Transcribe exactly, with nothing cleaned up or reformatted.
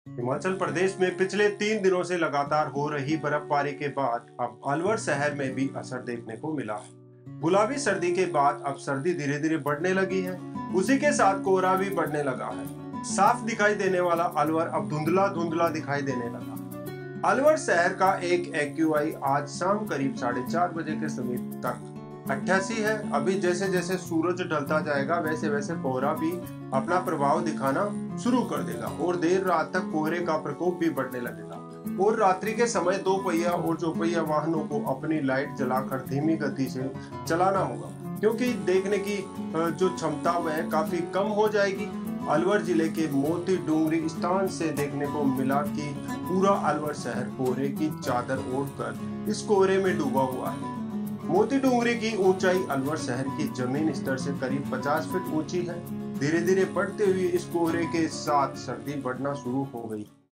हिमाचल प्रदेश में पिछले तीन दिनों से लगातार हो रही बर्फबारी के बाद अब अलवर शहर में भी असर देखने को मिला है। गुलाबी सर्दी के बाद अब सर्दी धीरे धीरे बढ़ने लगी है। उसी के साथ कोहरा भी बढ़ने लगा है। साफ दिखाई देने वाला अलवर अब धुंधला धुंधला दिखाई देने लगा है। अलवर शहर का एक एक्यूआई आज शाम करीब साढ़े चार बजे के समीप तक अट्ठासी है। अभी जैसे जैसे सूरज ढलता जाएगा वैसे वैसे कोहरा भी अपना प्रभाव दिखाना शुरू कर देगा और देर रात तक कोहरे का प्रकोप भी बढ़ने लगेगा और रात्रि के समय दो पहिया और चौपहिया वाहनों को अपनी लाइट जलाकर धीमी गति से चलाना होगा, क्योंकि देखने की जो क्षमता वह काफी कम हो जाएगी। अलवर जिले के मोती डूंगरी स्थान से देखने को मिला कि पूरा अलवर शहर कोहरे की चादर ओढ़कर इस कोहरे में डूबा हुआ है। मोती डूंगरी की ऊंचाई अलवर शहर की जमीन स्तर से करीब पचास फीट ऊंची है। धीरे धीरे बढ़ते हुए इस कोहरे के साथ सर्दी बढ़ना शुरू हो गई।